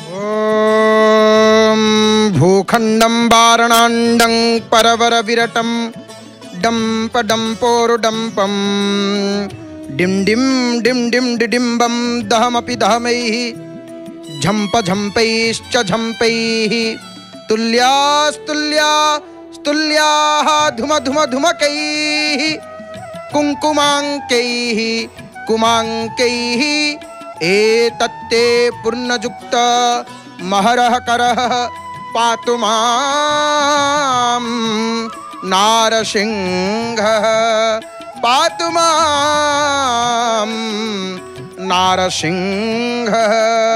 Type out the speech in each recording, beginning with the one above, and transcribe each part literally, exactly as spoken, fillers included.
ओम भूखंडं वारणांडं परवर विरटं डंप डंपोरुडंपं डिम डिम डिम डिम डिडिम्बं दहमपि दहमैः झंप झंपैश्च झंपैः तुल्यास्तुल्या स्तुल्याः धुम धुम धुमकैः कुंकुमांकैः कुमांकैः एतत्ते पूर्णयुक्त महरः करः पातु मां नारसिंहः पातु मां नारसिंहः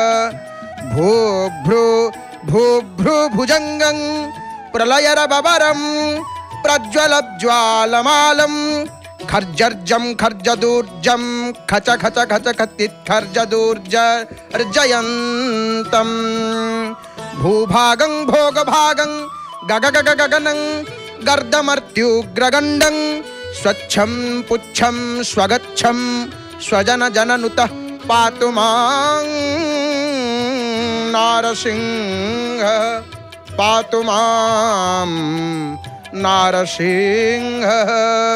भूभ्रू भूभ्रू भुजंगं प्रलयरबरं प्रज्वलज्वालमालं खर्जर्जं खर्जदूर्जं खच खच खच खतित खर्जदूर्जर्जयन्तं भूभागं भोगभागं गगगगगगनं गर्दमर्त्युग्रगण्डं स्वच्छं पुच्छं स्वगच्छं स्वजनजननुतः पातु मां नारसिंहः पातु मां नारसिंहः।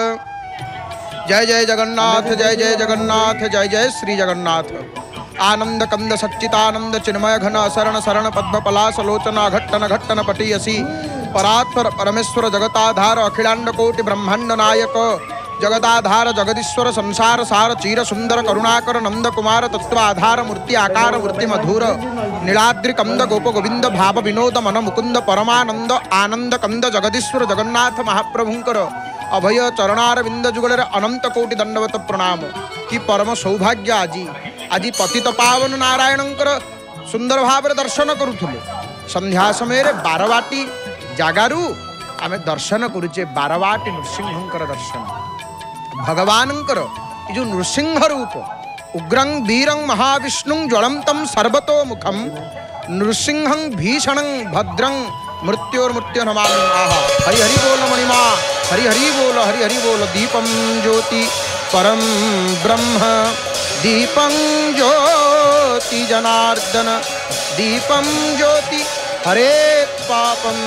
जय जय जगन्नाथ जय जय जगन्नाथ जय जय श्री जगन्नाथ। आनंद कंद सच्चितानंद चिन्मय घन शरण शरण पद्म पलाश लोचना घट्टन घट्टन पटीयसी परात्पर परमेश्वर जगताधार अखिलांड कोटि ब्रह्मांड नायक जगदाधार जगदीश्वर संसार सार चीर सुंदर करुणाकर नंद कुमार तत्व आधार मूर्ति आकार मूर्ति मधुर नीलाद्रि कंद गोप गोविंद भाव विनोद मन मुकुंद परमानंद आनंद कंद जगदीश्वर जगन्नाथ महाप्रभुंकर अभय चरणार बिंद जुगल अनंत कोटि दंडवत प्रणाम। कि परम सौभाग्य आज आज पतित पावन नारायणंकर सुंदर भाव दर्शन करुथुलु। संध्या समय बारवाटी जागारू आमे दर्शन करुचे बारवाटी नृसिंहंकर दर्शन भगवानंकर जो नृसिंह रूप उग्रं वीरं महाविष्णुं ज्वलंतं सर्वतोमुखं नृसिंहं भीषणं भद्रं मृत्योर्मृत्यो नमामि। आहा हरि हरि बोल मणिमा हरि हरि बोल हरि हरि बोल। दीपं ज्योति परम ब्रह्म दीपं ज्योति जनार्दन दीपं ज्योति हरे पापं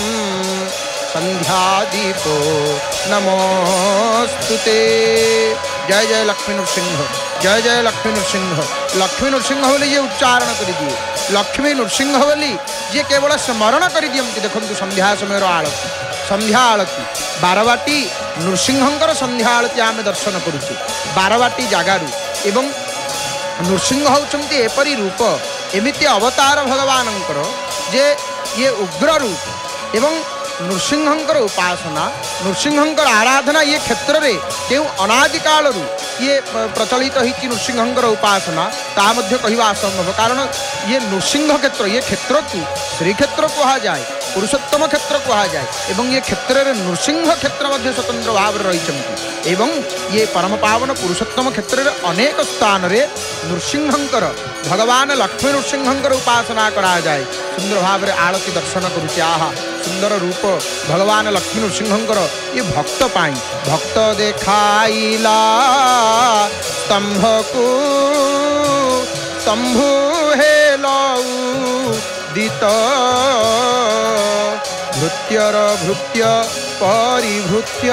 संध्या दीपो नमोस्तुते। जय जय लक्ष्मी नृसिंह जय जय लक्ष्मी नृसिंह। लक्ष्मी नृसिंह बोली ये उच्चारण कर दिए लक्ष्मी नृसिंह बोली जे केवल स्मरण कर दियंती। देखंतु संध्या समय आलती संध्या आलती बारवाटी नृसिंहंकर संध्या आलती आम दर्शन करुचे बारवाटी जगारू। एवं नृसिंह होचंती एपरी रूप एमिति अवतार भगवानंकर जे ये उग्र रूप एवं नृसिंहंकर उपासना नृसिंहंकर आराधना ये क्षेत्र में क्यों अनादिकाल ये प्रचलित होती नृसिंहंकर उपासना ता मध्य कहवा असंभव। कारण ये नृसिंह क्षेत्र ये क्षेत्र को श्रीक्षेत्र कहा जाए पुरुषोत्तम क्षेत्र कहा जाए एवं ये क्षेत्र में नृसिंह क्षेत्र मध्य स्वतंत्र भाव रही एवं ये परम पावन पुरुषोत्तम क्षेत्र में अनेक स्थान रे नृसिंहंकर भगवान लक्ष्मी नृसिंहंकर उपासना करा जाए सुंदर भाव आलती दर्शन करुचे। आहा सुंदर रूप भगवान लक्ष्मी नृसिंहंकर ये भक्त पाई भक्त देखाइला स्तंभ को स्तंभु हेलऊ दित भृत्यर भृत्य परिभृत्य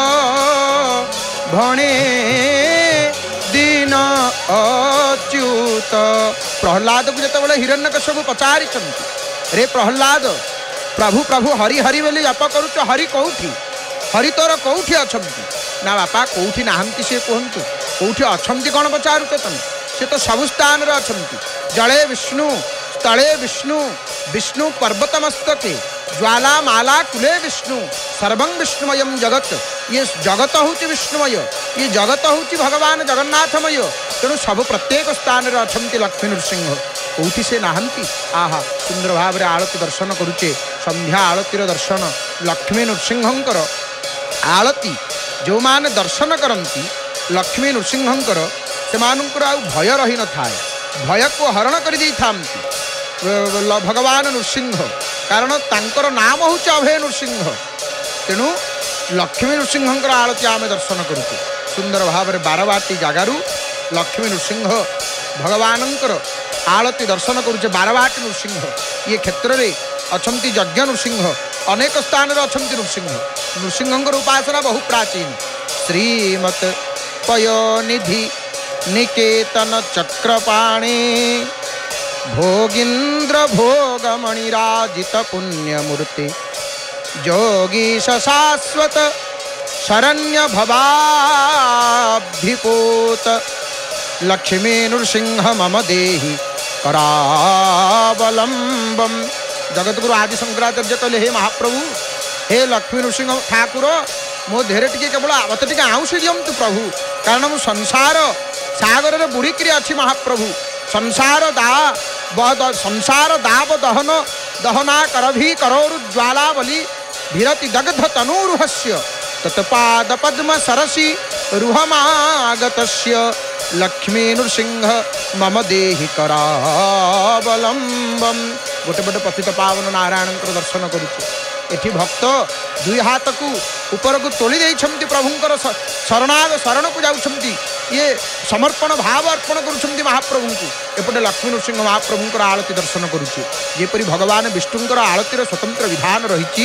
भणे दीन अच्युत। प्रहलाद को जिते हिरण्यकश्यप पचारि रे प्रहलाद प्रभु प्रभु हरि हरि बोली जप करुच हरि कौठी हरि तोर कौठी अछंती ना बापा कौठी नाहंती से कहतु कौठी अछंती कौन पचारुच तुम से तो सबु स्थान रे अछंती। जले विष्णु स्थले विष्णु विष्णु पर्वतमस्तके ज्वाला माला कुले विष्णु सर्वं विष्णुमय जगत ये जगत हूँ विष्णुमय ये जगत हूँ भगवान जगन्नाथमय तेणु सब प्रत्येक स्थान रे अछंती लक्ष्मी नृसिंह कौटी से नाहंती। आहा सुंदर भाव रे आलती दर्शन करुचे संध्या आलतीर दर्शन लक्ष्मी नृसिंहंकर आलती जो माने दर्शन करती लक्ष्मी नृसिंहंकर से मानकर आ भय रही न थाए भय को हरण कर दी थांती भगवान नृसिंह कारण तांकर नाम हूँ अभय नृसिंह तेणु लक्ष्मी नृसिंहंकर आलती आमे दर्शन करुचे सुंदर भाव बारवाटी जगारू लक्ष्मी नृसिंह भगवानंकर आलती दर्शन करुचे बारवाटी नृसिंह ये क्षेत्र में अच्छा यज्ञ नृसिंह अनेक स्थान अच्छा नृसिंह नृसिंह उपासना बहु प्राचीन श्रीमत पयोनिधि निकेतन चक्रपाणी भोगींद्र भोगमणिराजित पुण्यमूर्ति जोगीश शाश्वत शरण्य भवाभिपूत लक्ष्मी नृसिंह मम देहि करावलंबम। जगतगुरु आदि शंकराचार्य कहले हे महाप्रभु हे लक्ष्मी नृसिंह ठाकुर मो देहरे टिके केवल मत टिके आउंसी दियंतु प्रभु कारण मु संसार सागर रे बुड़ीकरी अच्छी महाप्रभु संसार दा संसार दाव दहन दहना करभी करोरु ज्वाला बलि भीरति दग्ध तनूरुहस्य तत्पाद पद्म सरसी रुहमागतस्य लक्ष्मी नृसिंह मम देहि करावलंबम। गोटे गोटे पतित पावन नारायण दर्शन करुचे एठी भक्त दुई हाथ को ऊपर को तोली देइछंती प्रभुंकर शरणाग शरण को जाउछंती ये समर्पण भाव अर्पण करुछंती महाप्रभु को एपटे लक्ष्मी नृसिंह महाप्रभुंकर आरती दर्शन करुचे जेपरि भगवान विष्णुंकर आरतीर स्वतंत्र विधान रहिछि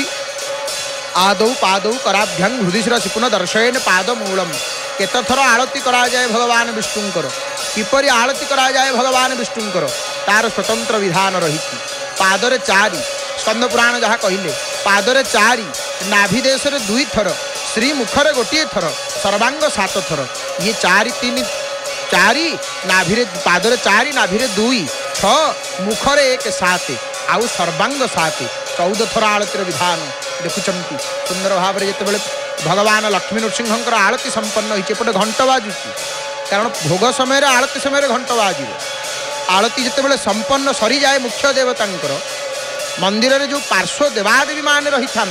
आदौ पादौ कराभ्यं हृदिशिर शिपुन दर्शयन पादमूलम केत थर आरती करा जाए भगवान विष्णुंकर किपरि आरती करा जाए भगवान विष्णुंकर तार स्वतंत्र विधान रहिछि पादरे चारि स्कंद पुराण जहाँ कहले पादरे चारि नाभि देश दुई थर श्री मुखरे गोटे थर सर्वांग सात थर ये चारि तीन चारि नाभिरे पादरे चारि नाभिरे दुई छ मुखरे एक सात आउ सर्वांग सात चौदह थर आरतीर विधान देखुंती सुंदर भाव में जिते भगवान लक्ष्मी नृसिंहर आरती संपन्न होपटे घंट बाजुची कारण भोग समय आरती समय घंट बाजिव आरती जिते संपन्न सरी जाए मुख्य देवतांकर मंदिर में जो पार्श्व देवादेवी मान रही था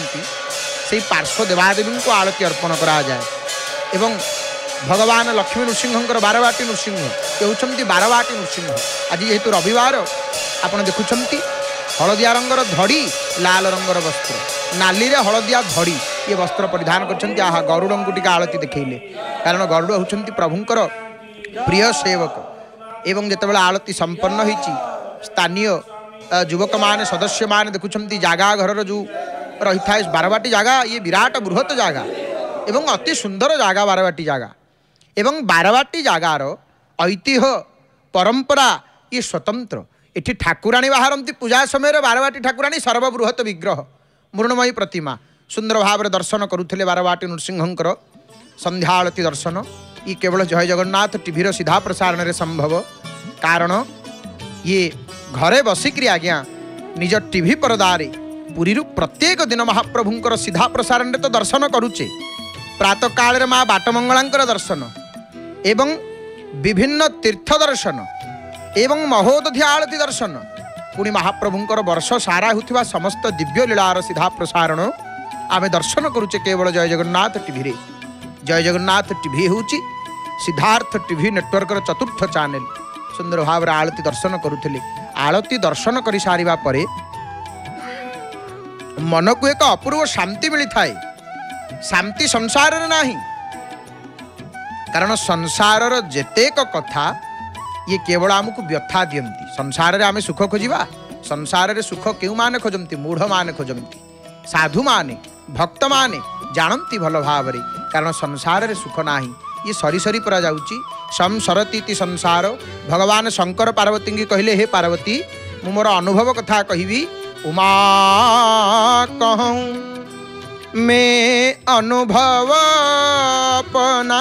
से पार्श्व देवादेवी को आरती अर्पण करा जाए एवं भगवान लक्ष्मी नृसिंहर बारवाटी नृसिंह ये होती बारवाटी नृसिंह आज जेहेतु रविवार आपड़ देखुंत हलदिया रंगर धड़ी लाल रंगर वस्त्र नाली रे हलदिया धड़ी ये वस्त्र परिधान करछंती आहा गरुड़ को टिके आलती देखैले कारण गरुड़ होउछंती प्रभुंकर प्रिय सेवक एवं जेतेबेला आलती संपन्न होईची स्थानीय युवक मान सदस्य मान देखुंती जागा घर जो रही था बारवाटी जागा ये विराट बृहत जागा एवं अति सुंदर जागा बारवाटी जागा एवं बारवाटी जागार ऐतिह्य परंपरा ये स्वतंत्र इठी ठाकुराणी बाहरती पूजा समय बारवाटी ठाकुराणी सर्वबृहत विग्रह मृणमयी प्रतिमा सुंदर भाव में दर्शन करुले बारवाटी नृसिंहंकर संध्या आलती दर्शन ये केवल जय जगन्नाथ टीवीर सीधा प्रसारण में संभव कारण ये घरे बसिकी आज्ञा निज टीवी परदारे पुरी प्रत्येक दिन महाप्रभुंकर सीधा प्रसारण में तो दर्शन करुचे प्रातः काल माँ बाटमंगलांकर दर्शन एवं विभिन्न तीर्थ दर्शन एवं महोदधि आलती दर्शन पुणी महाप्रभुंकर वर्ष सारा होता समस्त दिव्य लीलार सीधा प्रसारण आम दर्शन करुचे केवल जय जगन्नाथ टीवी जय जगन्नाथ टीवी हूँ सिद्धार्थ टीवी नेटवर्कर चतुर्थ चैनल सुंदर भाव में आलती दर्शन करुले आलती दर्शन कर सारिबा परे मन को एक अपूर्व शांति मिली थाए शांति संसार नहीं कारण संसार जेतेक कथा ये केवल आमको व्यथा दियंती संसार रे आमे सुख खोजिबा संसार रे सुख केउ माने खोजंती मूढ़ माने खोजंती साधु माने भक्त माने जानती भल भाव रे कारण संसार रे सुख नाही ये सरी सरी परा जाउची संसरती संसार भगवान शंकर पार्वती की कहले हे पार्वती मु मोर अनुभव कथा कहिबी उमा कहूँ मैं अनुभव अपना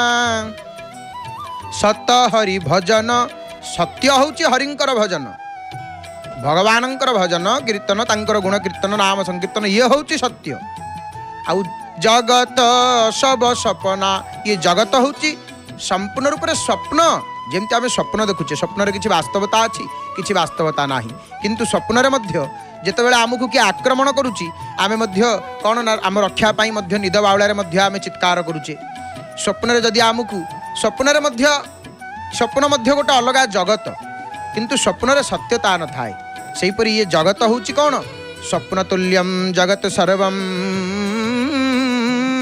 सत हरि भजन सत्य होची हरिंकर भजन भगवानंकर भजन कीर्तन तांकर गुण कीर्तन नाम संकीर्तन ये होची सत्य आउ जगत सब सपना ये जगत होची संपूर्ण रूप से स्वप्न जमती आम स्वप्न देखुचे स्वप्न किसी वास्तवता अच्छी किसी वास्तवता ना किंतु स्वप्न मध्य जितेबाला आमको किए आक्रमण करुच्ची आम कौन आम रक्षापी निद बाउलार आम चित्कार करुचे स्वप्न जदि आमको स्वप्न स्वप्न गोटे अलग जगत किंतु स्वप्न सत्यता न थाए सेहीपरि ये जगत हूँ कौन स्वप्न तुल्यम जगत सर्वम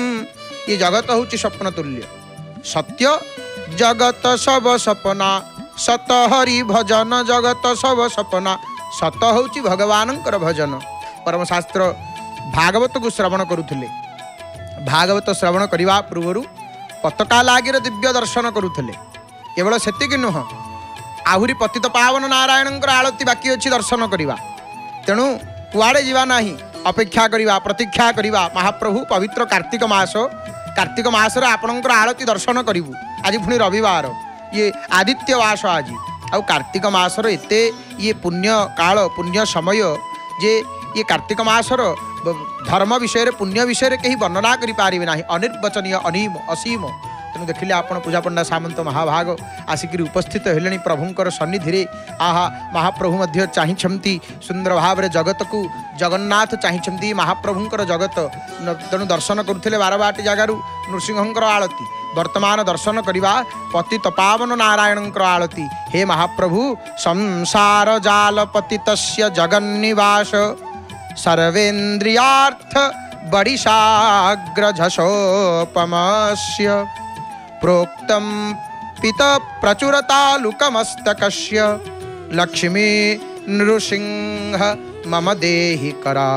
ये जगत हूँ स्वप्न तुल्य सत्य जगत सब सपना सत हरि भजन जगत सब सपना सत होची भगवानंकर भजन। परम शास्त्र भागवत को श्रवण करुथिले। भागवत श्रवण करने पूर्व पताका लागिर दिव्य दर्शन करुथिले। केवल सेतिक नुह आहुरी पतित पावन नारायणंकर आळती बाकी अच्छी दर्शन करवा। तेणु कुआड़े जीवा नहीं, अपेक्षा करवा, प्रतीक्षा करवा। महाप्रभु पवित्र कार्तिक मास, कार्तिक मासर आपणकर आळती दर्शन करूँ। आज पुणी रविवार, ये आदित्य मास आज आउ कार्तिक मासर एते ये पुण्य काल पुण्य समय जे ये कार्तिक मासर धर्म विषय पुण्य विषय कहीं वर्णना करें ना, अनिर्वचनीय अनिम असीम। तेणु देखिले आपण पूजा पंडा सामंत महाभाग आसिक उपस्थित हेले प्रभुंकर सन्निधि। आहा महाप्रभु मध्य चाहिंती सुंदर भाव जगत को जगन्नाथ चाहिंती महाप्रभुंकर जगत। तेणु दर्शन करुले बारबाटी जगार नृसिंहंकर आळती। वर्तमान दर्शन करवा पतित पावन नारायणंकर आळती। हे महाप्रभु संसार जाल पतितस्य जगन्निवास सर्वेन्द्रियार्थ बड़िशाग्र झषोपमस्य प्रोक्तम पित प्रचुरतालुकमस्तकस्य लक्ष्मी नृसिंह मम देहि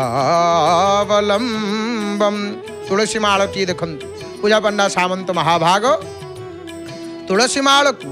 करावलंबम। तुलसी माळती देखंतु पूजा पंडा सामंत महाभाग तुलसी माळ को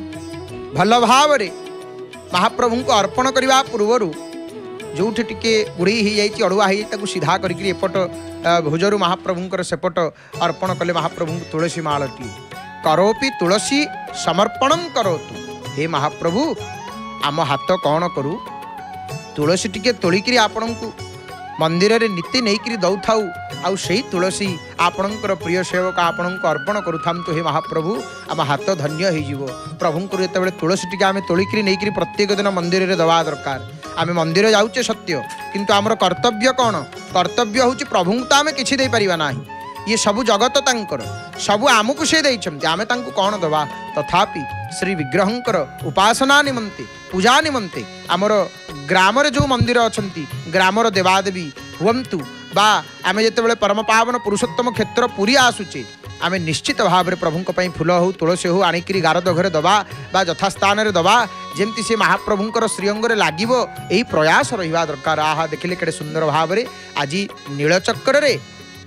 भल भाव महाप्रभु को अर्पण करने पूर्वर जो टिके गुड़ी हो जाए अड़ुआ हो सीधा करके एपट भुजरु महाप्रभुंकर सेपट अर्पण कले महाप्रभु तुलसी माळटी करोपि तुलसी समर्पणम करोतु। हे महाप्रभु आम हाथ कौन करू तुलसी टिके तोलिकी आपण को मंदिर रे नीति नहीं दौ थाऊ आउ से तुलसी आपणकर प्रिय सेवक आपण को अर्पण करूँ। हे महाप्रभु आम हाथ धन्य हो प्रभुंकर जो तुलसी टिके आम तोलिकी नहीं प्रत्येक दिन मंदिर रे दवा दरकार। आम मंदिर जाऊे सत्य किंतु आमर कर्तव्य कौन कर्तव्य हूँ प्रभु तो आम कि पारिबा नाही। ये सबु जगत तांकर सबु आमको से देइछन्ति आमे तांको कौन दवा। तथापि श्री विग्रहंकर उपासना निमंते पूजा निमंते आमर ग्राम जो मंदिर अछन्ति ग्रामर देवादेवी हुंतु बा आमे जेतेबेले परम पावन पुरुषोत्तम क्षेत्र पुरी आसुचे आमे निश्चित भाव में प्रभुंक पई फूल हो तुलसी हो आनिकी गारद घरे दबा बा यथास्थान रे दबा जेमती से महाप्रभुंकर श्रीअंगरे लागिबो एही प्रयास रहिबा दरकार। आहा देखिले केडे सुंदर भाव में आज नीलचक्र रे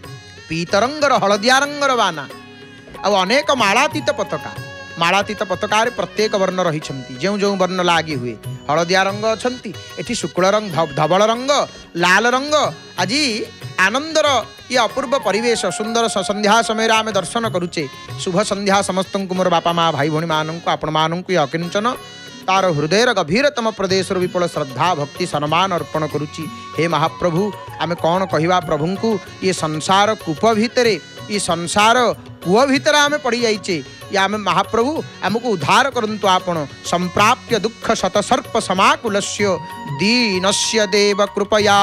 पीतरंगर हलदिया रंगर बाना आउ अनेक मालातीत पताका मालातीत पताकार प्रत्येक वर्ण रही जो जो वर्ण लागी हुए हलदिया रंग अच्छी एटी शुक्ल रंग धवल रंग लाल रंग आज आनंदर ये अपूर्व परिवेश सुंदर संध्या समय आम दर्शन करुचे। शुभ संध्या समस्त को मोर बापा माँ भाई भौणी मानक आपण मानक ये अकिंचन तार हृदयर गभीरतम प्रदेश विपुल श्रद्धा भक्ति सम्मान अर्पण करुच्ची। हे महाप्रभु आमे कौन कहवा प्रभु को ये संसार कूप भितर ये संसार कूप भितर आमे पड़ जाइचे ये आमे महाप्रभु आमको उद्धार करंतु आपण संप्राप्य दुख शतसर्प समाकुलस्य दीनस्य देव कृपया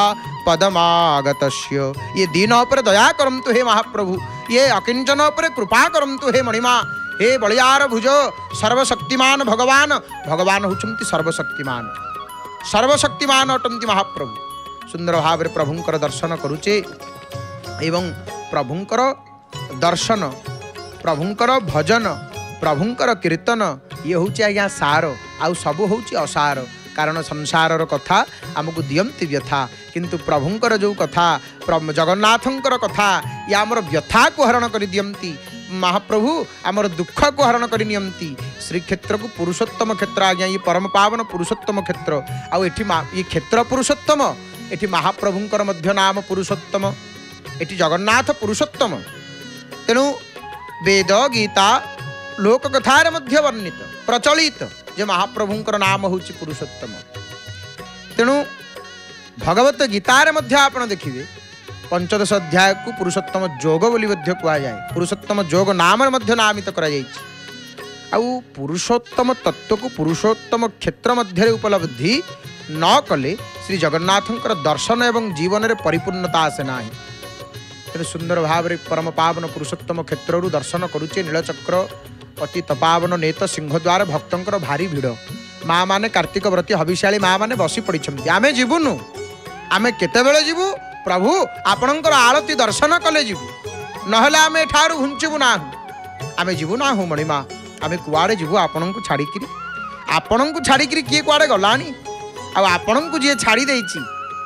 पदमागतस्य। ये दीन पर दया करंतु हे महाप्रभु ये अकिंचन पर कृपा करंतु हे मणिमा। हे बलियार भुज सर्वशक्तिमान भगवान भगवान होचंती सर्वशक्तिमान सर्वशक्तिमान अटंती महाप्रभु। सुंदर भाव में प्रभुंकर दर्शन करुचे एवं प्रभुंकर दर्शन प्रभुंकर भजन प्रभुंकर कीर्तन ये हूँ आज्ञा सार आउ सबू हूँ असार। कारण संसार कथा आमको दियंती व्यथा किंतु प्रभुंकर जो कथा जगन्नाथंकर कथा ये आमर व्यथा को हरण कर दियंती। महाप्रभु आमर दुख को हरण कर नियंती। श्री क्षेत्र को पुरुषोत्तम क्षेत्र आज्ञा ये परम पावन पुरुषोत्तम क्षेत्र आउ एठी ये क्षेत्र पुरुषोत्तम एठी महाप्रभुंकर मध्य नाम पुरुषोत्तम एठी जगन्नाथ पुरुषोत्तम। तेणु वेद गीता लोक कथार मध्य वर्णित प्रचलित जे महाप्रभुंकर नाम हूँ पुरुषोत्तम। तेणु भगवत गीतार मध्य आपण देखिए पंचदश अध्याय को पुरुषोत्तम जोग बोली मध्य कहुए पुरुषोत्तम जोग नाम मध्य नामित करा आउ पुरुषोत्तम तत्व को पुरुषोत्तम क्षेत्र मध्य उपलब्धि न कले श्री जगन्नाथंकर दर्शन एवं जीवन में परिपूर्णता आसे ना। तेणु सुंदर भाव में परम पावन पुरुषोत्तम क्षेत्र दर्शन करुचे नीलचक्र अति तपावन नेत सिंहद्वार भक्तंकर भारी भिड़ माँ माने कार्तिक व्रती हविशाली माँ माने बसी पड़ी आमे जीवुनु आमे केतेबेले जीवु प्रभु आपणकर आरती दर्शन कले जीवु नहले आमे ठारू हुंचबु ना आमे जीवु ना हूँ मणिमा आमे कुआड़े जीवु आपण को छाड़िकी आपण को छाड़ी किए कुआड़े गलानी आपण को जी छाड़ी देछि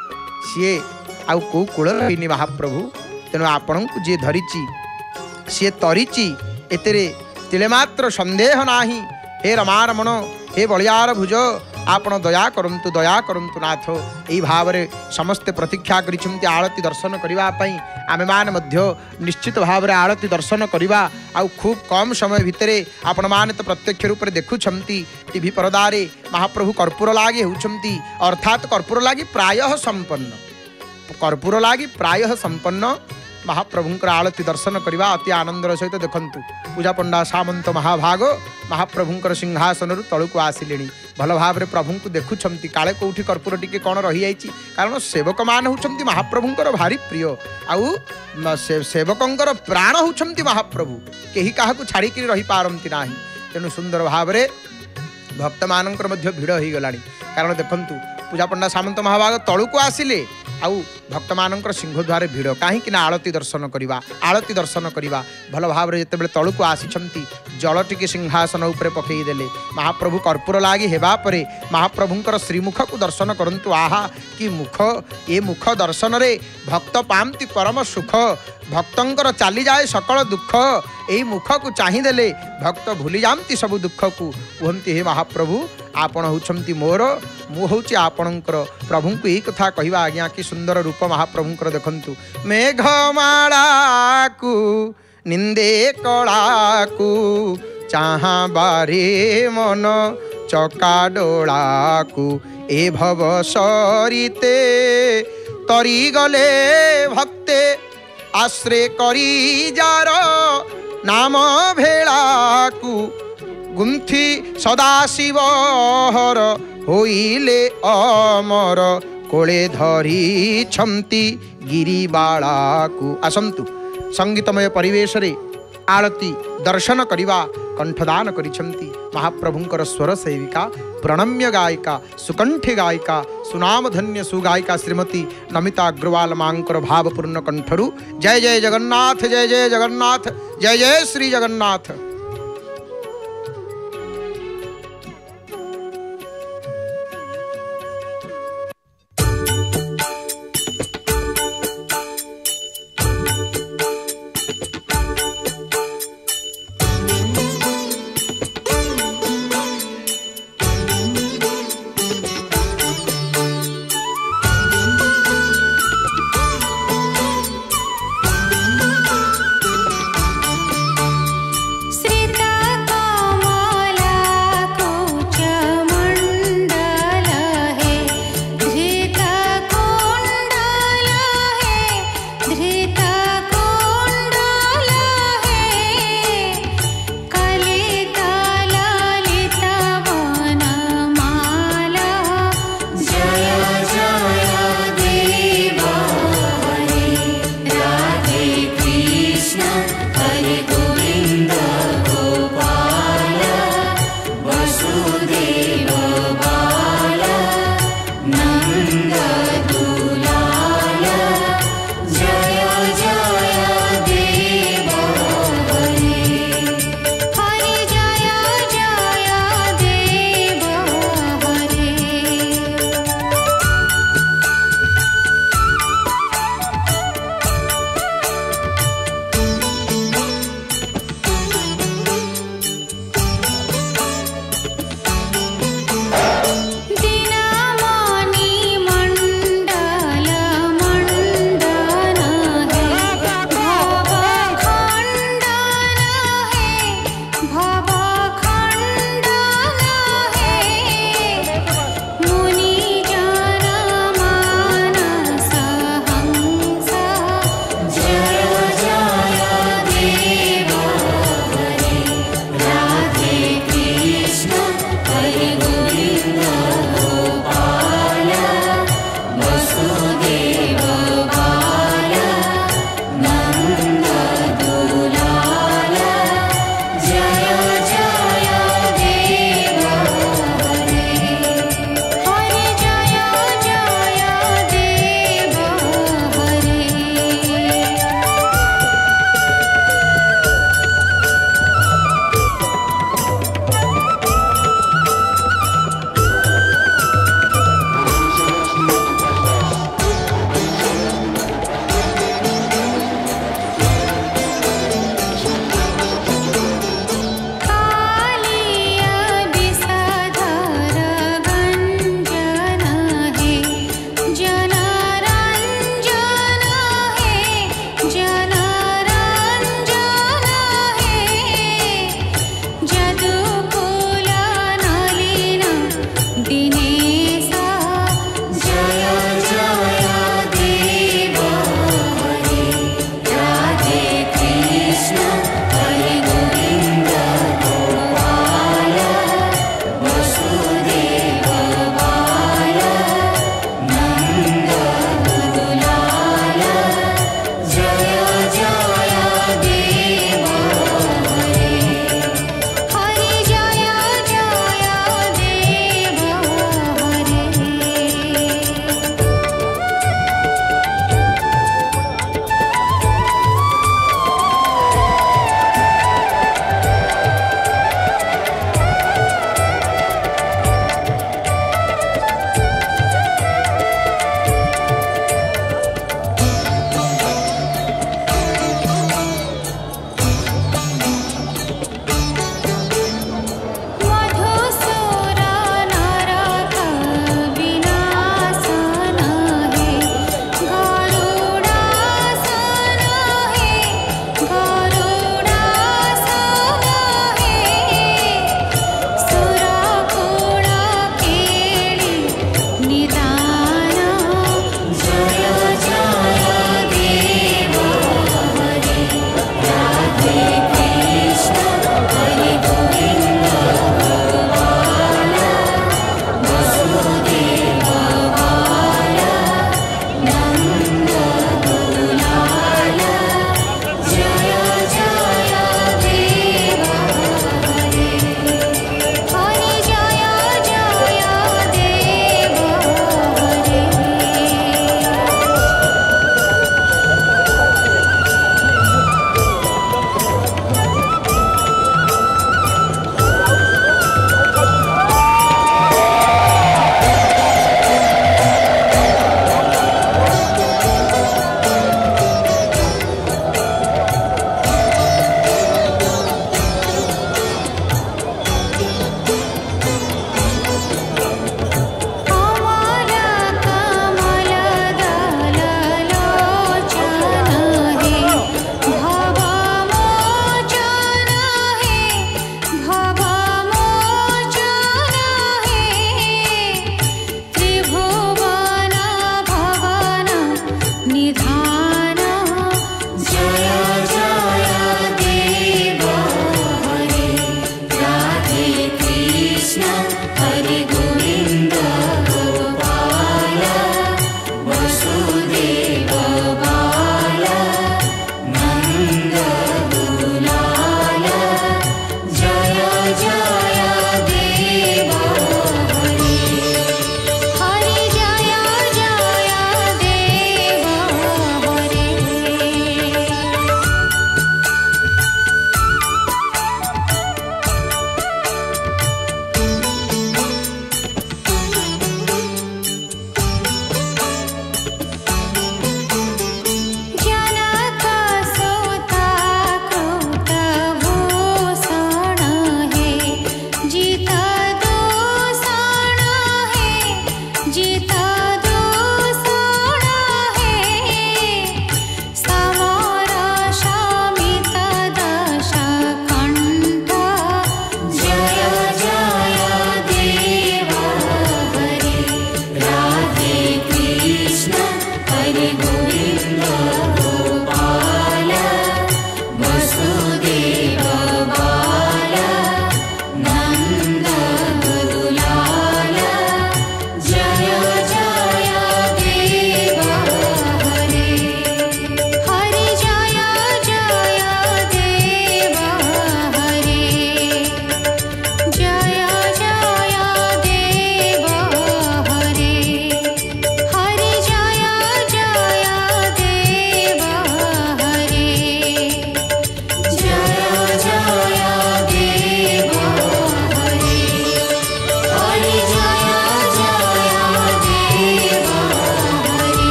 सी आउ को कूल रही महाप्रभु तेणु आपण को जी धरी सी तरीची एतेरे तिलेमात्र संदेह नाही। हे रमारमण हे बलियार भुज आपण दया करंतु दया करंतु नाथ यही भाव में समस्ते प्रतीक्षा करिसेंति आरती दर्शन करने आमे मान मध्य निश्चित भाव में आरती दर्शन करवा आउ खूब कम समय भितर आपण माने तो प्रत्यक्ष रूप से देखुछंती टीवी परदारे महाप्रभु कर्पूर लागी होउछंती अर्थात कर्पूर लागी प्रायः संपन्न कर्पूर लागी प्रायः संपन्न महाप्रभुंकर आरती दर्शन करवा अति आनंदर सहित देखंतु पूजा पंडा सामंत महाभाग महाप्रभुंकर सिंहासन तलू को आसिले भल भाव में प्रभु को देखुंट काले कौटी कर्पूर टी कौन रही जाइए कारण सेवक मान होती महाप्रभुंकर भारी प्रिय आउ से, सेवकंकर प्राण होती महाप्रभु कहीं क्या छाड़ी रही पारती ना तेणु सुंदर भाव में भक्त मानकर भिड़ हो गला कारण देखंतु पूजा पंडा सामंत महाभाग तलू को आसिले आउ भक्त मानकर सिंहद्वार भिड़ कहीं आरती दर्शन करवा आरती दर्शन करवा भल भाव में जिते तलू को आसी जल टिके सिंहासन उपरे पकईदेले महाप्रभु कर्पूर लागी हेबा परे महाप्रभुंकर श्रीमुख को दर्शन करंतु आहा कि मुख ए मुख दर्शन रे भक्त पामती परम सुख भक्तंकर चली जाए सकल दुख यही मुख को चाहिदेले भक्त भूली जाती सब दुख को कहते हे महाप्रभु आपण होउछंती मोर मु होउची आपणकर प्रभु को यही कथा कहवा आज्ञा कि सुंदर रूप महाप्रभुंकर देखंतु मेघमाला को निंदे कला को चाहा बारे मन चकाडोला को ए भव सरिते तरी गले भक्ते आश्रय करी जार नाम भेला को गुंथी सदाशिव हर होइले अमर कोले धरी छंती गिरिबाला को आसंतु संगीतमय परिवेश रे आरती दर्शन करिवा कंठदान करिछंती महाप्रभुंकर स्वर सेविका प्रणम्य गायिका सुकंठी गायिका सुनामधन्य सुगायिका श्रीमती नमिता अग्रवाल मांकर भावपूर्ण कंठरु जय जय जगन्नाथ जय जय जगन्नाथ जय जय श्री जगन्नाथ। से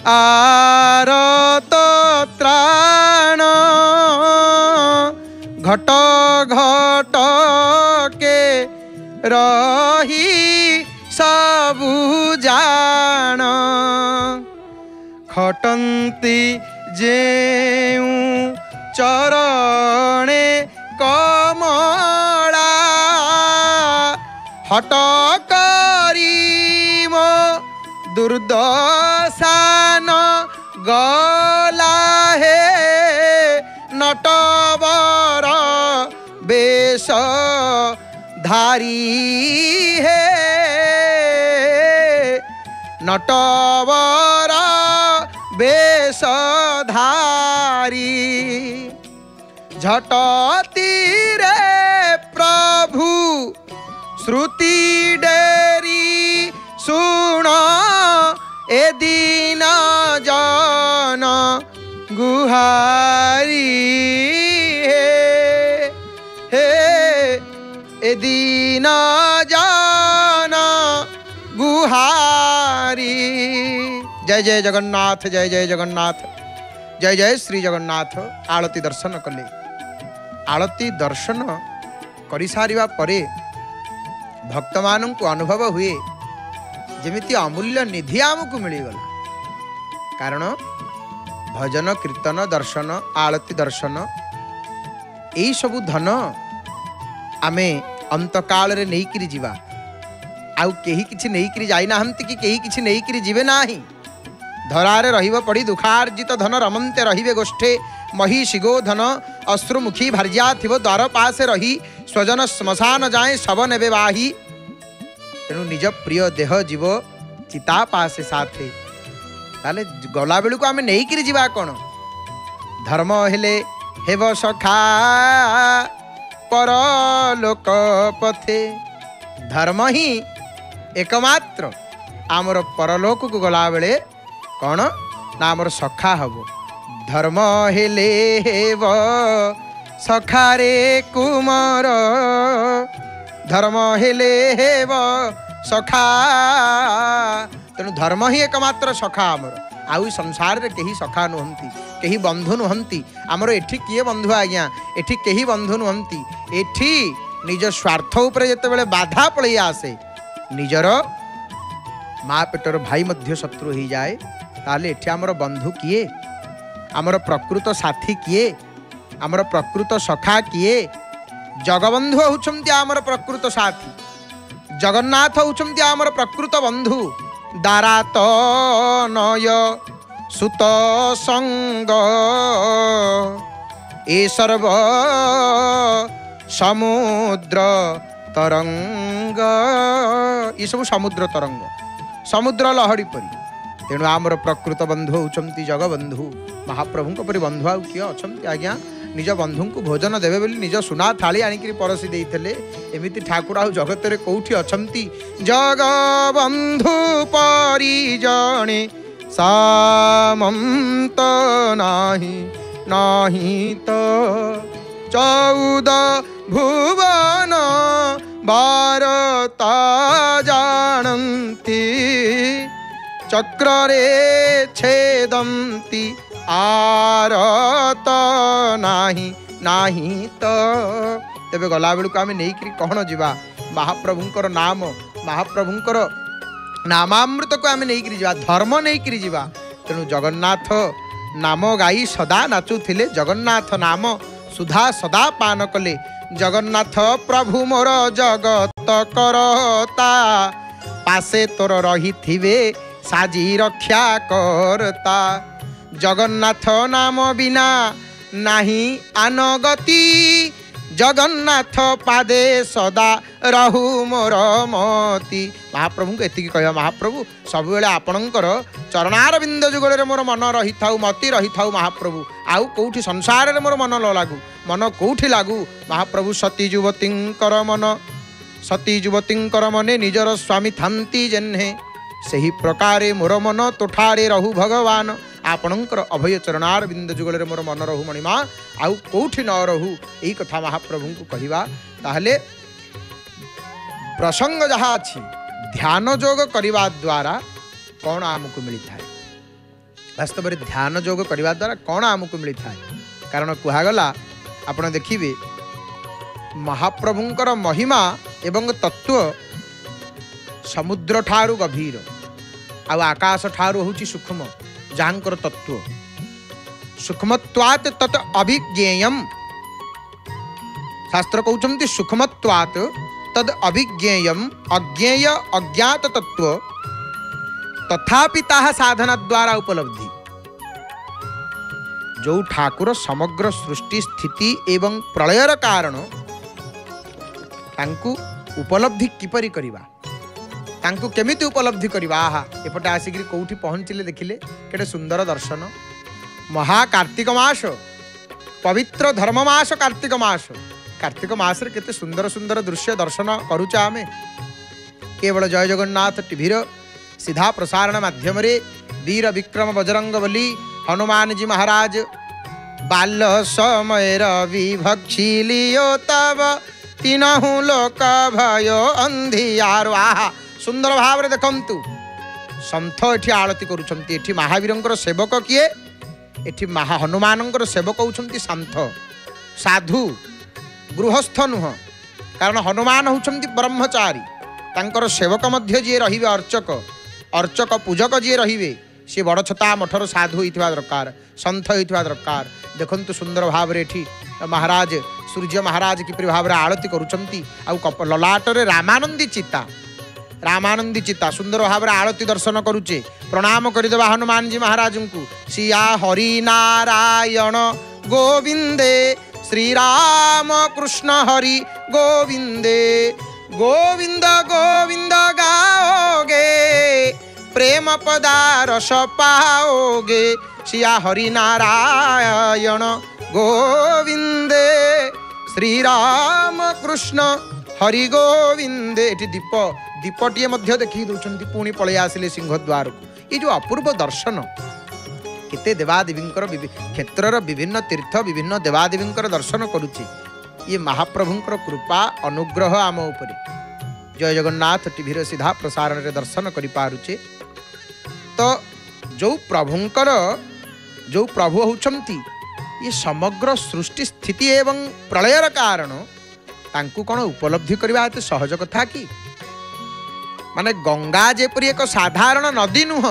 आरत त्राण घट घट के रही सबु जान खटंती जेऊ चरणे कमला हट करी मो दुर्दशान गला हे नटवर बेश धारी हे नटवर बेश धारी झटती रे प्रभु श्रुति डेरी सुन ए दीन जन गुहारी हे हे ए दीन जन गुहारी। जय जय जगन्नाथ जय जय जगन्नाथ जय जय श्री जगन्नाथ। आलती दर्शन कले आलती दर्शन करि सारिबा परे भक्त मानंकु अनुभव हुए जेमिति अमूल्य निधि आमको मिलगला। कारण भजन कीर्तन दर्शन आलती दर्शन यही सबु धन आमे अंत काल रे नहीं करी जीवा आउ केही किछि नहीं करी जाई ना हमति कि केही किछि नहीं करी जीवे नाही। धरारे रहिब पड़ी दुखार्जित धन रमन्ते रहिबे गोष्ठे मही शिगो धन अश्रुमुखी भार्या थिबो द्वार पासे रही स्वजन श्मशान जाए शव नेबे बाही। तेणु निज प्रिय देह जीव चिता पासे साथे ताले गला बेलू को आमे नहीं करी जीवा कोन धर्म हेले हेब सखा पर लोक पथे। धर्म ही एकमात्र आमर परलोक को गला बेले कौन ना आमर सखा हब। धर्म हेले हेब सखारे कुमार धर्म हेले हेब सखा। तेणु धर्म ही एकमात्र सखा आमर आउ संसार रे केही सखा नुहंती केही बंधु नुहंती। आमर एठी किए बंधु आज्ञा एठी केही बंधु नुहंती। एठी निज स्वार्थ उपरे जेते बेले बाधा पलई आसे निजर माँ पेटर भाई मध्य शत्रु हो जाए ताले एठी आमर बंधु किए आमर प्रकृत साथी किए आमर प्रकृत सखा किए। जगबंधु होउछंती आमर प्रकृत साथी जगन्नाथ होउछंती आमर प्रकृत बंधु। दारात नय सुत संग ए सर्व समुद्र तरंग ये सब समुद्र तरंग समुद्र लहड़ी परी। तेणु आमर प्रकृत बंधु होउछंती जगबंधु महाप्रभु परी बंधु आउ किए अछंती आज्ञा। निज बंधु को भोजन देवे बोली निज सुना थाली आनिक परसी देइथले एमिति ठाकुर आउ जगत रे कोठी अछंती। जगबंधु परी जणे सामंत नाही नाही तो चौदह भुवन भारता जानन्ति चक्रे छेदन्ति आरत नाही नाही तो। तेबे गला बेलू आम नहीं कौन जीवा महाप्रभुंकर नाम महाप्रभुंकर नामामृत को आम नहीं जा धर्म नहीं जा। तेणु जगन्नाथ नाम गाई सदा नाचुथिले जगन्नाथ नाम सुधा सदा पान कले। जगन्नाथ प्रभु मोर जगत करता पासे तोर रही थिवे साजी रक्षा करता। जगन्नाथ नाम बिना नाही आनगति जगन्नाथ पादे सदा रहु मोर मति। महाप्रभु को एति कह महाप्रभु सब बेले आपणकर चरणार बिंद जुगल मोर मन रही था मति रही था महाप्रभु आउ कौठी संसार रे मोर मन न लागू मन कौठी लागू महाप्रभु। सती युवतींकर मन सती युवतींकर मने निजर स्वामी थांती जेन्हे सही प्रकारे मोर मन तोठारे रहु भगवान। आपणकर अभय चरणार बिंद जुगल मोर मन रहु मणिमा आउ कौठी न रहु यही कथा महाप्रभु को कहवा। ताहले प्रसंग जहाँ अच्छी ध्यान जोग करने द्वारा कौन आमको मिलता है वास्तव में ध्यान योग करने द्वारा कौन आमको मिलता है? कारण कहगला आपण देखिए महाप्रभुंकर महिमा एवं तत्व समुद्र ठारू गभीर आ आकाश ठारू होची सूक्ष्म जहाँकर तत्व सूक्ष्मत्वात् तत् अभिज्ञेयम शास्त्र कहते सूक्ष्मत्वात् तद अभिज्ञेयम अज्ञेय अज्ञात तत्व तथापि ताहा साधना द्वारा उपलब्धि। जो ठाकुर समग्र सृष्टि स्थिति एवं प्रलयर कारण तांकु उपलब्धि किपरि करिबा तांकु केमिति उपलब्धि करिबा आहा एपटे आसिक कौटी पहुँचले देखिले केटे सुंदर दर्शन। महाकार्तिक मास पवित्र धर्म मास कार्तिक मास कार्तिक मास रे केते सुंदर सुंदर दृश्य दर्शन करूचा आमे केवल जय जगन्नाथ टीवी सीधा प्रसारण माध्यम रे वीर विक्रम बजरंग बली हनुमान जी महाराज बाल समय विभक्षी लियो तब तीनहु लोक भयो अंधियार आहा सुंदर भाव रे देखंतु संथ एठी आरती करूछंती एठी महावीरंकर सेवक किए एठी महा हनुमानंकर सेवक होउछंती संथ साधु गृहस्थ नुह कारण हनुमान होउछंती ब्रह्मचारी तांकर सेवक मध्य जे रहिबे अर्चक अर्चक पूजक जी रहिबे सी बड़ छता मठर साधु होइथिबा दरकार संथ होइथिबा दरकार। देखंतु सुंदर भाव रे एठी महाराज सूर्य महाराज किपरि भाव रे आरती करूछंती आ ललाट रे रामानंदी चिता रामानंदी चिता सुंदर भाव रे आरती दर्शन करूचे प्रणाम करदेवा हनुमान जी महाराज को सिया हरि नारायण गोविंदे श्री राम कृष्ण हरि गोविंदे गोविंद गोविंद गाओगे प्रेम पदारस पाओगे सिया हरि नारायण गोविंदे श्री राम कृष्ण हरि गोविंदे। एटी दीप दीपटीए मध्य देखी दौरान पुणी पलि आसिले सिंहद्वार को ये जो अपूर्व दर्शन केते देवादेवींकर क्षेत्रर विभिन्न तीर्थ विभिन्न देवादेवींकर दर्शन करुचे ये महाप्रभुंकर कृपा अनुग्रह आम उपरे जय जगन्नाथ टीवी सीधा प्रसारण रे दर्शन करि पारुचे। तो जो प्रभुंकर जो प्रभु होउछंती ये समग्र सृष्टि स्थिति एवं प्रलयर कारण तांकु कौन उपलब्धि करबा एते सहज कथा कि माने गंगा जेपरि एक साधारण नदी नुह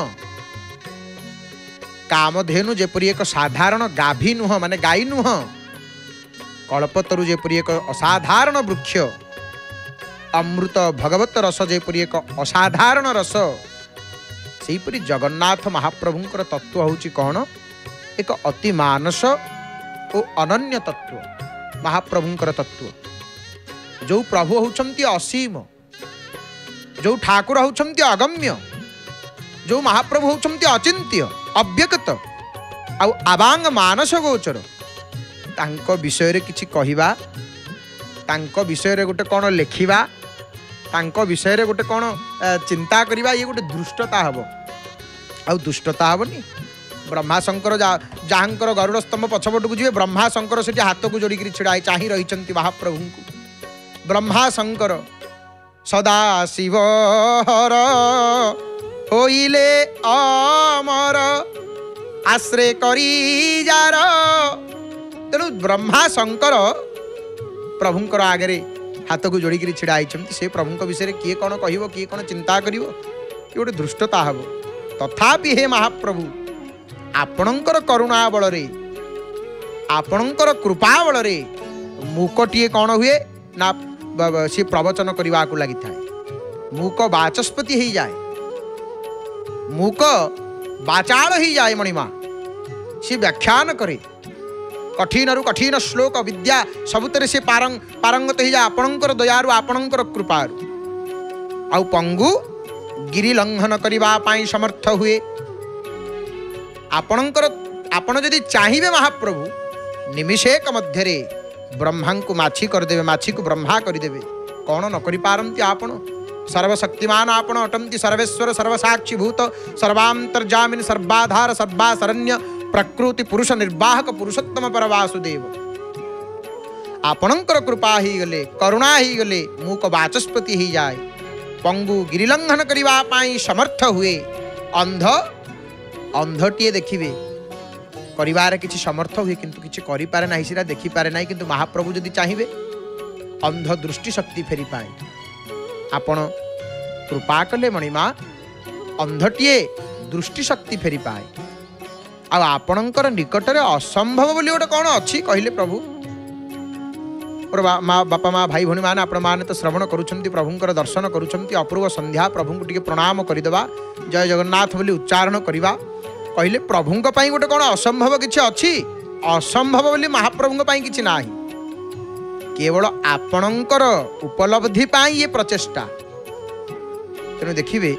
कामधेनु जेपरि एक साधारण गाभी नुह माने गाई नुह कल्पतरु जेपरि एक असाधारण वृक्ष अमृत भगवत रस जेपरि एक असाधारण रस सेहीपरि जगन्नाथ महाप्रभुंकर तत्व होउची कौन एक अति मानस और अनन्य तत्व महाप्रभुंकर तत्व जो प्रभु होउछंती असीम जो ठाकुर होउछंती अगम्य जो महाप्रभु होउछंती अचिंत्य अव्यक्त आ आबांग मानस गोचर तांको विषय रे किछि कहिबा तांको विषय रे गोटे कोन लेखिबा तांको विषय रे गोटे कोन चिंता करिबा ये गोटे दुष्टता हबो आ दुष्टता हबनी। ब्रह्मा शंकर जहाँकर गरुड़ स्तंभ पछपट को जी ब्रह्मा शंकर से हाथ को जोड़ी छिड़ा चाह रही महाप्रभु को ब्रह्मा शंकर सदा शिव हर होइले अमर आश्रय करी जार तेणु ब्रह्मा शंकर प्रभुंकर आगे हाथ को जोड़ी छिड़ा से प्रभु विषय किए कौन कह किए कौन चिंता कर गोटे दृष्टता हम तथापि हे महाप्रभु आपणकर करुणा बल आपणकर कृपा बल मूकटीए कौन हुए ना सी प्रवचन करने को लगी था मूक बाचस्पति हो जाए मूक बाचाल हो जाए मणिमा सी व्याख्यान करे कठिन रु कठिन श्लोक विद्या सबुतरे से पारंग पारंगत हो जाए आपणकर दयारु आपणकर कृपारु आउ पंगु गिरी लंघन करने समर्थ हुए आपणकर आपण जदि चाहिए महाप्रभु निमिषेक मध्य ब्रह्मा को माछी करदे माछी को ब्रह्मा करदे कौन न करि पारंती आपण सर्वशक्तिमान आपण अटंती सर्वेश्वर सर्वसाक्षी भूत सर्वांतर्जामिन सर्वाधार सर्वाशरण्य प्रकृति पुरुष निर्वाहक पुरुषोत्तम पर वासुदेव आपणकर कृपा ही गले करुणा ही गले मूक बाचस्पति ही जाए पंगु गिरिलंघन करने समर्थ हुए अंध अंधटीए देखिए करिवार किछि समर्थ हुए किंतु किछि करि पारे नाही सिरा देखि पारे नाही किंतु महाप्रभु जदि चाहिए अंध दृष्टि शक्ति फेरी पाए आपण कृपा कले मणिमा अंधटीए दृष्टि शक्ति फेरी पाए आ आपणकर निकटरे असंभव बोली गोटे कौन अच्छी कहले प्रभु माँ बापा माँ भाई भौणी मैंने आपण मैंने तो श्रवण करुँच प्रभुंर दर्शन करुँच अपूर्व संध्या प्रभु को प्रणाम करदेवा जय जगन्नाथ बोली उच्चारण करवा कहले प्रभु गोटे कौन असंभव किसी अच्छी असंभव बोली महाप्रभु किसी ना केवल आपणकर उपलब्धि ये प्रचेष्टा तेणु देखिए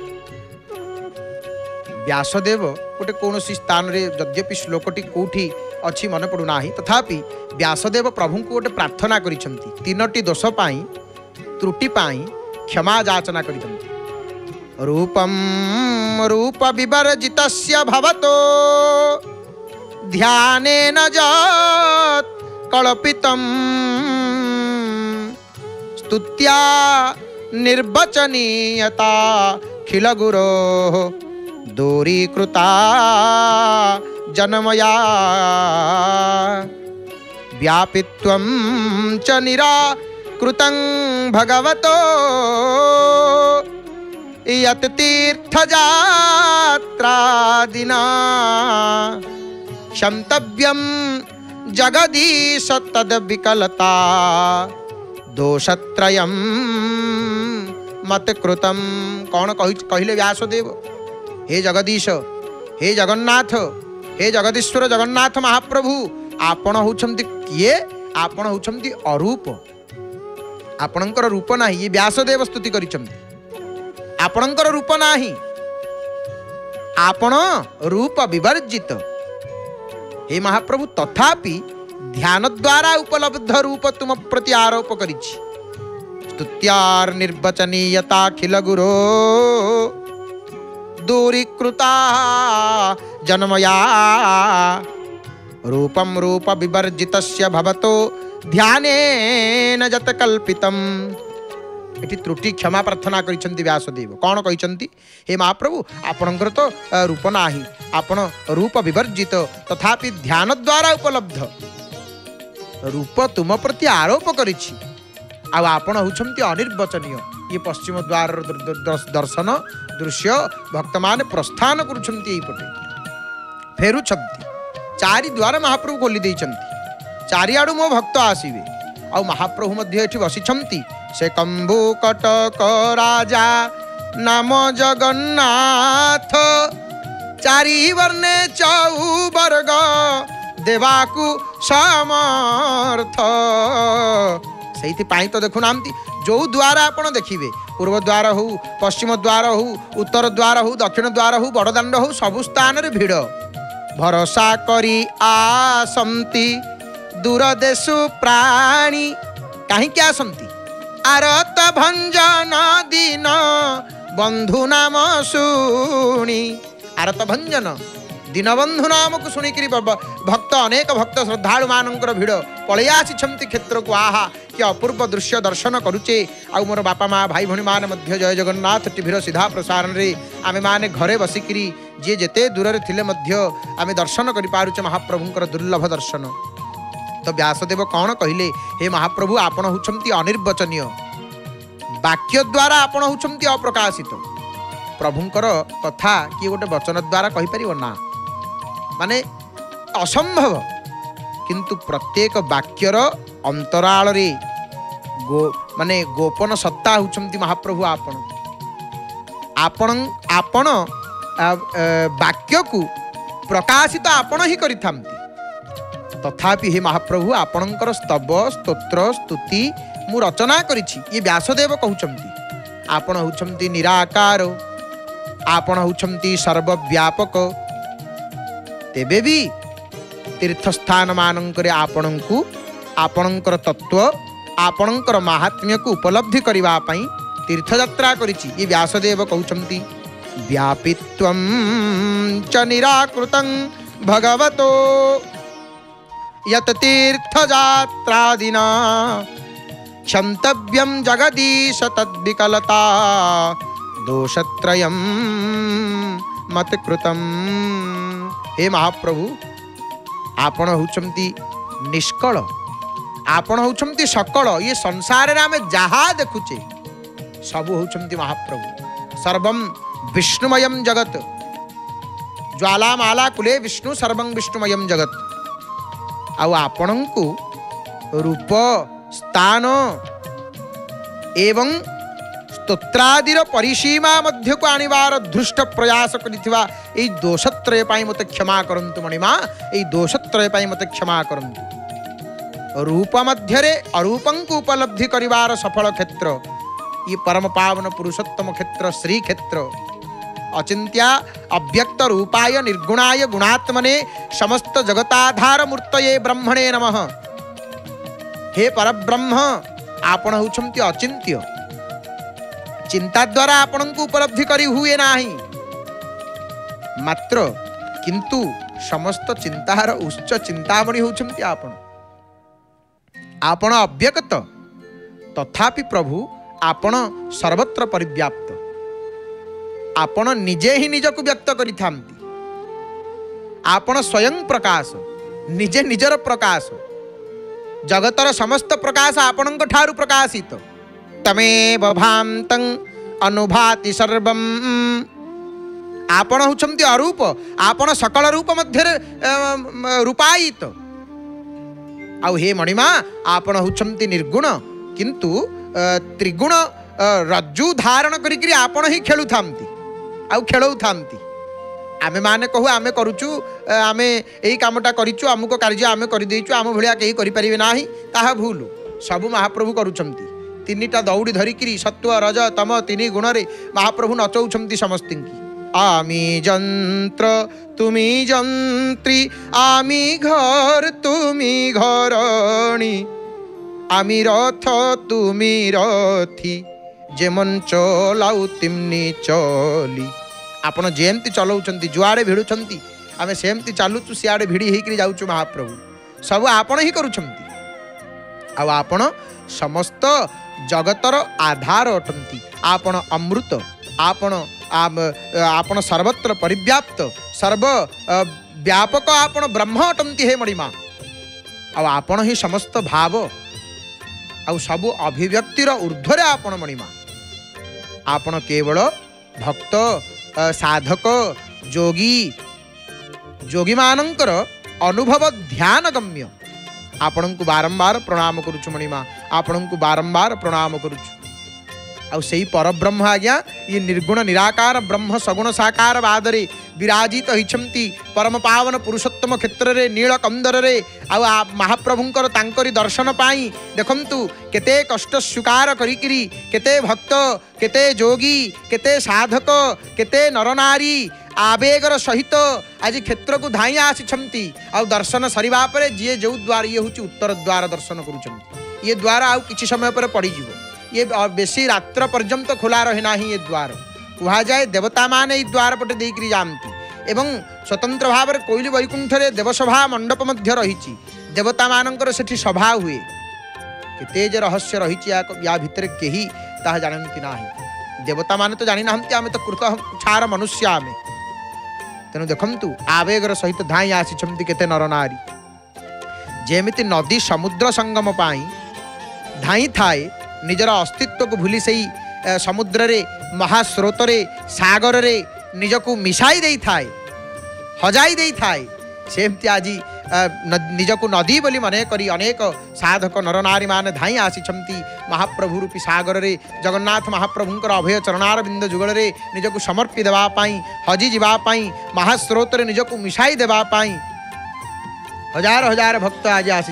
व्यासदेव गोटे कौन स्थान रे यद्यपि श्लोकटी कौटी अच्छी मन पड़ूना तथापि व्यासदेव प्रभु को गोटे प्रार्थना करिसेंती तीनोटी दोष पाई त्रुटि पाई क्षमा याचना करिसेंती रूपम रूप विवर्जितस्य भवतो ध्यानेन यत् कल्पितं स्तुत्या निर्वचनीयता खिल गुरो दूरीकृता जन्मया व्यापित्वं च निराकृतं भगवतो यत् तीर्थयात्रादिना क्षन्तव्यं जगदीश तद्विकलता दोषत्रयं मत्कृतं कौन कहले व्यासदेव हे जगदीश हे जगन्नाथ हे जगदीश्वर जगन्नाथ महाप्रभु आपण होउछंती किए आपण होउछंती अरूप आपणकर रूप नाही ये व्यासदेव स्तुति करिछंती आपणकर रूप नाही आपण रूप विवर्जित हे महाप्रभु तथापि ध्यान द्वारा उपलब्ध रूप तुम प्रति आरोप करिछि स्तुत्यार निर्वचनीयता खिल गुरो दूरीकृता जन्मया रूपम रूप विवर्जितस्य भवतो ध्यानेन जत कल्पितम् एटी त्रुटि क्षमा प्रार्थना करिसेंती व्यासदेव कौन कहिसेंती हे महाप्रभु आपणकर तो रूप नाही आपण रूप विवर्जित तथापि ध्यान द्वारा उपलब्ध रूप तुम प्रति आरोप करिछि आ आपण होउछंती अनिर्वचनीय ये पश्चिम द्वार दर्शन दृश्य भक्त मान प्रस्थान करुछंती पटे फेरुछंती चारि द्वार महाप्रभु खोली देइछंती चारिआडु मो भक्त आसीबे आ महाप्रभु मध्य एठी बसिछंती से कंबु कटक राजा नाम जगन्नाथ चारि वर्णे चौवर्ग देवाकु समर्थ से तो देखुना जो द्वार आपण देखिए पूर्व द्वार हो पश्चिम द्वार हो उत्तर द्वार हो दक्षिण द्वार हो बड़दाण्ड हो सबु स्थान रे भिड़ भरोसा करी आसंती दूरदेशु प्राणी कहीं आसंती आरत भंजन दिन बंधु नाम शुणी आरत भंजन दीनबंधु नाम को शुणिक भक्त अनेक भक्त श्रद्धालु मानकर भिड़ पलि आसी क्षेत्र को आहा कि अपूर्व दृश्य दर्शन करुचे आ मोर बापा माँ भाई भौणी मैंने जय जगन्नाथ टीवीर सीधा प्रसारण रे आमे माने घरे बसिकी जी जेते दूर थिले मध्य आमे दर्शन करि पारुचे महाप्रभुंकर दुर्लभ दर्शन तो व्यासदेव कौन कहले हे महाप्रभु आपण होउछंती अनिर्वचनीय वाक्य द्वारा आपण होउछंती अप्रकाशित प्रभुंकर कथा कि गोटे वचन द्वारा कहि परिबो ना माने असंभव किंतु प्रत्येक वाक्यर अंतराल रे गो माने गोपन सत्ता होउछंती महाप्रभु आपण आपण आपण वाक्य को प्रकाशित आपण ही करिथांती तथापि हे महाप्रभु आपणकर स्तव स्तोत्र स्तुति मु रचना करिछि ये व्यासदेव कहउछंती आपण होउछंती निराकार आपण होउछंती सर्वव्यापक तेबे भी तीर्थस्थान मानंकरे आपणंकु आपणंकर तत्व आपणंकर महात्म्य को उपलब्धि करिवा पई तीर्थयात्रा करिछि ये व्यासदेव कहउछंती व्यापित्वं च निराकृतं भगवतो यत तीर्थयात्रादिना क्षन्तव्यं जगदीश तद्विकलता दोषत्रयं मत्कृतम्। हे महाप्रभु आपण होउछंती निष्कल, आपण होउछंती सकल। ये संसार रे आमे जहा देखुचे सब होउछंती महाप्रभु। सर्वम विष्णुमयम जगत, ज्वालामाला कुले विष्णु सर्वं विष्णुमयम जगत। आउ आपणंकु रूप स्थान एवं स्तोत्रादिर परिसीमा मध्य को आनिबार धृष्ट प्रयास करिथिबा एई दोषत्रय पाई मते क्षमा करंतु मणिमा, एई दोषत्रय पाई मते क्षमा करंतु। रूप मध्य रे अरूपं को उपलब्धि करिवार सफल क्षेत्र ये परम पावन पुरुषोत्तम क्षेत्र श्री क्षेत्र। अचिंत्या अव्यक्त रूपाय निर्गुणाय गुणात्मने समस्त जगताधार मूर्तये ब्रह्मणे नमः। हे परब्रह्म आपण होउछंती अचिंत्य, चिंता द्वारा आपण को उपलब्धि करी हुए नाही, मात्र किंतु समस्त चिंतार उच्च चिंतामणि होउछंती आपण। आपण अव्यक्त तथापि प्रभु आपण सर्वत्र परिव्याप्त। आपण निजे ही निजको व्यक्त करिथांती। आपण स्वयं प्रकाश, निजे निजर प्रकाश। जगतर समस्त प्रकाश आपणक ठारु प्रकाशित। तमेव भान्तं अनुभाति सर्वं। आपण होउछंती अरूप, आपण सकल रूप मध्य रूपायित। आउ हे मणिमा आपण होउछंती निर्गुण, किंतु त्रिगुण रज्जु धारण करिकरी आपण ही खेलु थांती, आउ खेलौ थांती। आमे माने कहू आमे करूचु, आमे एई कामटा करिचु, अमुक कार्य आमे करि देइचु, आम भलिया केही करि परिबे नाही, ताहा भूल। सब महाप्रभु करूछंती। तीनिटा दौड़ी धरिकी सत्व रज तम तीन गुण रे महाप्रभु नचौछंती समस्ती। आमी जंत्र तुमी जंत्री, आमी घर तुमी घरणी, आमी रथ तुमी रथी, जेमन चलाउ तिमनी चली। आपण जेमती चलाउछंती, जुआड़े भिड़ुछंती, आमे सेमती चालुचु, सियाड़े भिड़ी हेकरी जाउचु। महाप्रभु सब आपण ही करूछंती। आ आपण समस्त जगतर आधार अटंती। आपण अमृत, आपण आपण सर्वत्र परिव्याप्त, सर्व व्यापक आपण ब्रह्म अटंती। हे मणिमा आ आपण ही समस्त भाव आ सबु अभिव्यक्तिर ऊर्ध्वरे आपण मणिमा। आपण केवल भक्त साधक जोगी जोगी मानंकर अनुभव ध्यान गम्य। आपण को बारंबार प्रणाम करुछु मणिमा, आपण को बारंबार प्रणाम करुछु। आ सेही परब्रह्म आज्ञा ये निर्गुण निराकार ब्रह्म सगुण साकार बादरे विराजित होइछंती परम पावन पुरुषोत्तम क्षेत्र रे नीलकंदर रे। आ महाप्रभुंकर तांकरी दर्शन पाई देखंतु केते कष्ट स्वीकार करिकिरी, केते भक्त, केते जोगी, केते साधक, केते नरनारी आवेगर सहित आज क्षेत्र को धाई आसी। आ दर्शन सरिबा परे जे जो द्वार ये होची उत्तर द्वार दर्शन करूछंती। ये द्वार आउ किछि समय पर पड़ी जीवो, ये बेसी रात्र पर्यंत खोला रहे नाही। ये द्वार कहा जाए देवता माने ये द्वार पटे देकरी जानती। एवं स्वतंत्र भाव में कोइली वैकुंठ रे देवसभा मंडप मध्य रही। देवता मानकर सेठी सभा हुए। केते जे रहस्य रही या भितर केही ताहा जानती नाही। देवता माने तो जानी नाहंती, आमे तो कृत छार मनुष्य आमे। तेणु देखंतु आवेगर सहित धाई आसी केते नरनारी। जेमिति नदी समुद्र संगम पाई धाई थाए, निजर अस्तित्व को भूली सही समुद्र रे महास्रोत रे सागर रे निजको मिसाई दे थाए, हजाई दे थाए। सेमती आज निजको नदी बोली मने करी अनेक साधक नरनारी मान धाई आसी महाप्रभु रूपी सागर रे जगन्नाथ महाप्रभुंकर अभय चरणार बिंद जुगल रे निजको समर्पी देवा पाई, हजी जीवा पाई, महास्रोत रे निजको मिसाई देवा पाई हजार हजार भक्त आज आसी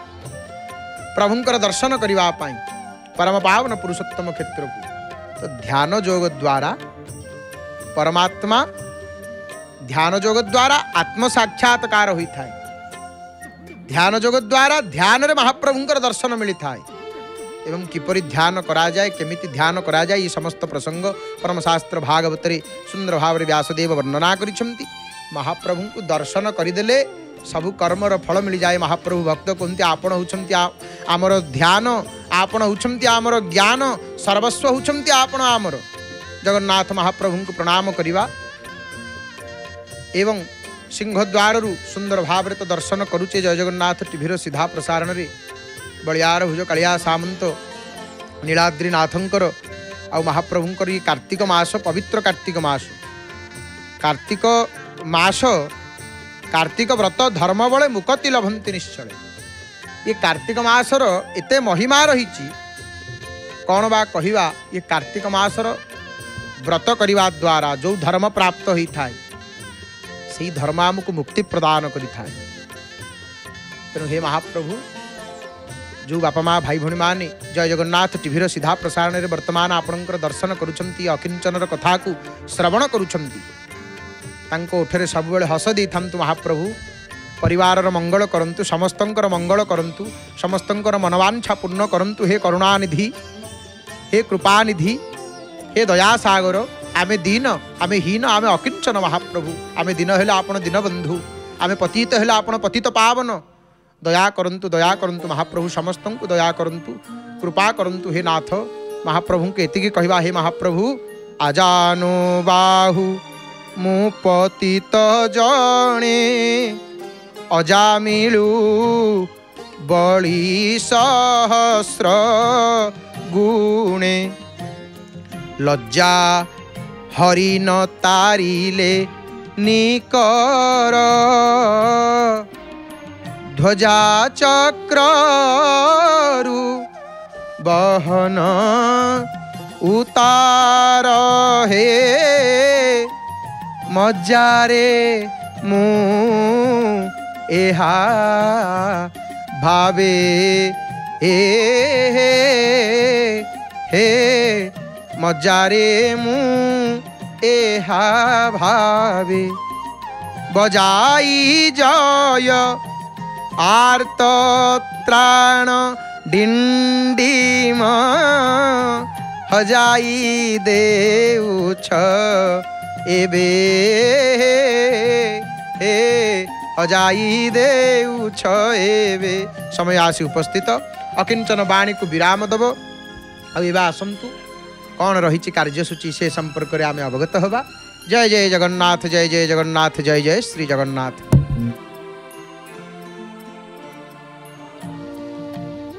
प्रभुंकर दर्शन करने पाई परम पावन पुरुषोत्तम क्षेत्र को। तो ध्यान योग द्वारा परमात्मा, ध्यान योग द्वारा आत्म साक्षात्कार होता है। ध्यान योग द्वारा ध्यान रे महाप्रभुंकर दर्शन मिलता है। एवं किपरि ध्यान करा जाए, केमिति ध्यान करा जाए, ये समस्त प्रसंग परमशास्त्र भागवतरे सुंदर भाव रे व्यासदेव वर्णना करिसेंति। महाप्रभु को दर्शन करदेले सबु कर्मर फल मिल जाए। महाप्रभु भक्त कहते आपण होउछंती आमर ध्यान, आपण होउछंती आमर ज्ञान, सर्वस्व होउछंती आपण आमर। जगन्नाथ महाप्रभु को प्रणाम करिवा एवं सिंहद्वार सुंदर भाव तो दर्शन करुचे जय जगन्नाथ टीभीर सीधा प्रसारण रे बलियार भुज कालिया सामंत नीलाद्रीनाथंकर आ महाप्रभुंकर ये कार्तिक मास पवित्र कार्तिक मास कार्तिक मास कार्तिक व्रत धर्म बले मुक्ति लभंती निश्चय। ये कार्तिक मासर एते महिमा रही कौन बा कहिबा ये कार्तिक मासर व्रत करने द्वारा जो धर्म प्राप्त होता है से धर्म आमको मुक्ति प्रदान करिथाए। तेणु हे महाप्रभु जो बापा माँ भाई भौणी माने जय जगन्नाथ टीभीर सीधा प्रसारण में वर्तमान आपणकर दर्शन करुछंती अकिंचनर कथा को श्रवण करुछंती तांको ओठरे सब बेले हस दे थांतु महाप्रभु परिवार मंगल करंतु समस्तंकर मंगल करंतु समस्तंकर मनवांछा पूर्ण करंतु हे करुणानिधि हे कृपानिधि हे दयासागर आमे दीन आमे हीन आमे अकिंचन महाप्रभु आमे दिन हेले आपण दीनबंधु आमे पतित हेले आपण पतित पावन दया करंतु दया करंतु महाप्रभु समस्तन को दया करंतु कृपा करंतु हे नाथ महाप्रभु के एतिकी कहवा हे महाप्रभु आजानो बाहु मु पतित जणे अजामिलु बळी सहस्र गुणे लज्जा हरिन तारिले निकर ध्वजा चक्रु बहन उतार हे मज्जारे मु एहा भावे हे हे हे मज्जारे मु एहा भावे बजाई जय आर्त त्राण डिंडीम हजाई देउछ एबे हे हजाई देउछ एबे। समय आसी उपस्थित अकिंचन वाणी को विराम दब आसतु आसतु कौन रही कार्यसूची से संपर्क में आम अवगत हवा। जय जय जगन्नाथ जय जय जगन्नाथ जय जय श्री जगन्नाथ।